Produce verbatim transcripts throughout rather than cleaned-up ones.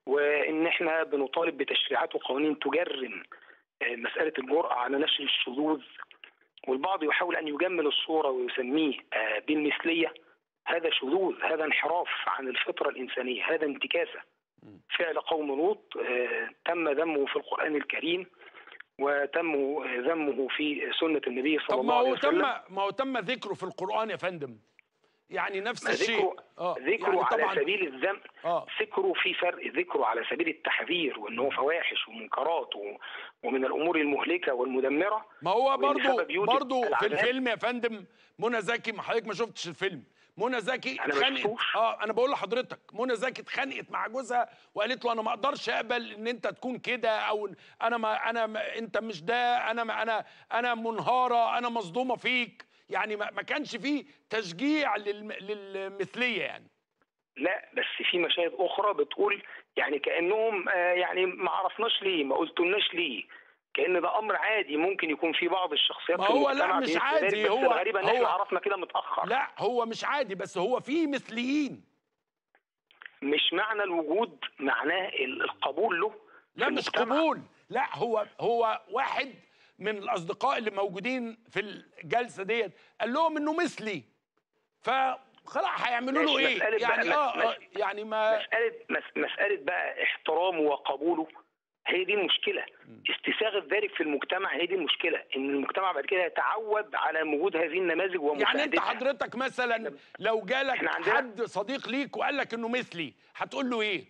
وان احنا بنطالب بتشريعات وقوانين تجرم مساله الجرأه على نشر الشذوذ، والبعض يحاول ان يجمل الصوره ويسميه بالمثليه. هذا شذوذ، هذا انحراف عن الفطره الانسانيه، هذا انتكاسه. فعل قوم لوط تم ذمه في القران الكريم وتم ذمه في سنه النبي صلى الله عليه وسلم. طب ما هو تم ما هو تم ذكره في القرآن يا فندم، يعني نفس الشيء. ذكره اه ذكره يعني على طبعا سبيل الذم. اه ذكره في فرق، ذكره على سبيل التحذير وان هو فواحش ومنكرات و... ومن الامور المهلكه والمدمره. ما هو برضو برضو في العذاب. الفيلم يا فندم منى زكي، ما حضرتك ما شفتش الفيلم، منى زكي أنا ما اتخانقت. شفتوش. اه انا بقول لحضرتك منى زكي اتخانقت مع جوزها وقالت له انا ما اقدرش اقبل ان انت تكون كده، او انا ما انا ما انت مش ده، انا ما انا انا منهاره، انا مصدومه فيك. يعني ما, ما كانش فيه تشجيع للم... للمثليه يعني. لا بس في مشاهد اخرى بتقول يعني كانهم آه يعني ما عرفناش ليه، ما قلتولناش ليه، كأن ده أمر عادي ممكن يكون في بعض الشخصيات ما في هو المجتمع لا مش بمثل عادي. ذلك، بس هو الغريب ان هو احنا عرفنا كده متأخر. لا هو مش عادي، بس هو في مثليين. مش معنى الوجود معناه القبول له. لا مش قبول، لا هو هو واحد من الأصدقاء اللي موجودين في الجلسة ديت قال لهم إنه مثلي، فخلاص هيعملوا له إيه؟ يعني اه مس يعني ما مسألة مس مسألة بقى احترامه وقبوله، هي دي المشكلة. استساغة ذلك في المجتمع هي دي المشكلة، ان المجتمع بعد كده يتعود على وجود هذه النماذج ومساعدتها. يعني انت حضرتك مثلا لو جالك حد صديق ليك وقال لك انه مثلي هتقول له ايه؟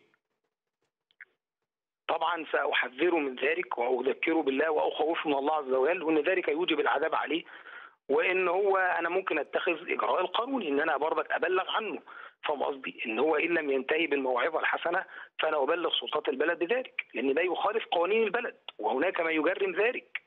طبعا سأحذره من ذلك وأذكره بالله وأخوفه من الله عز وجل، وان ذلك يوجب العذاب عليه، وان هو انا ممكن اتخذ اجراء القانوني ان انا برضك ابلغ عنه. فاهم قصدي؟ ان هو ان لم ينتهي بالموعظه الحسنه فانا ابلغ سلطات البلد بذلك، لان ده يخالف قوانين البلد وهناك ما يجرم ذلك.